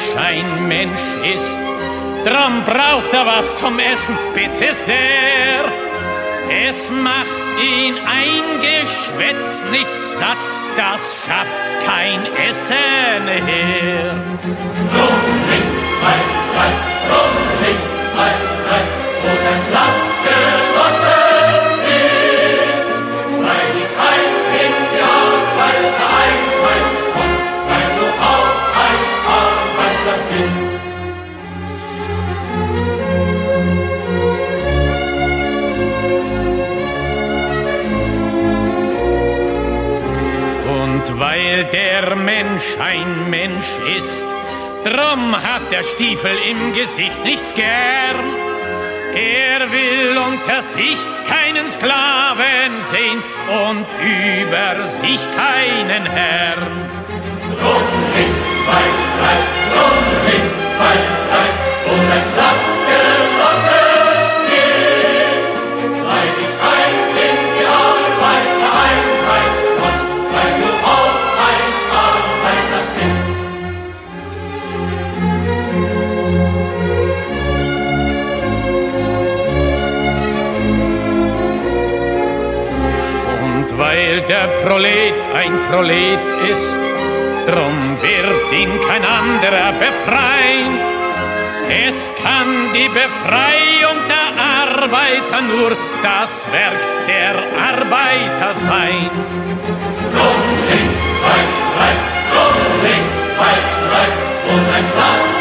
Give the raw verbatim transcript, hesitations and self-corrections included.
ein Mensch ist, drum braucht er was zum Essen, bitte sehr. Es macht ihn ein Geschwätz nicht satt, das schafft kein Essen her. Drum links, zwei, drei, drum links, zwei, drei, wo dein Platz genossen ist, weil ich ein in die Arbeiter einmeinst und weil du auch ein Arbeiter bist. Und weil der Mensch ein Mensch ist, drum hat der Stiefel im Gesicht nicht gern. Er will unter sich keinen Sklaven sehen und über sich keinen Herrn. Drum links, zwei, drei, drum links, zwei, drei, wo dein Platz genossen ist, weil ich ein in die Arbeiter einmeinst und weil du auch ein Arbeiter bist. Und weil der Prolet ein Prolet ist, drum wird ihn kein anderer befreien. Es kann die Befreiung der Arbeiter nur das Werk der Arbeiter sein. Drum links, zwei, drei, drum links, zwei, drei, und ein Platz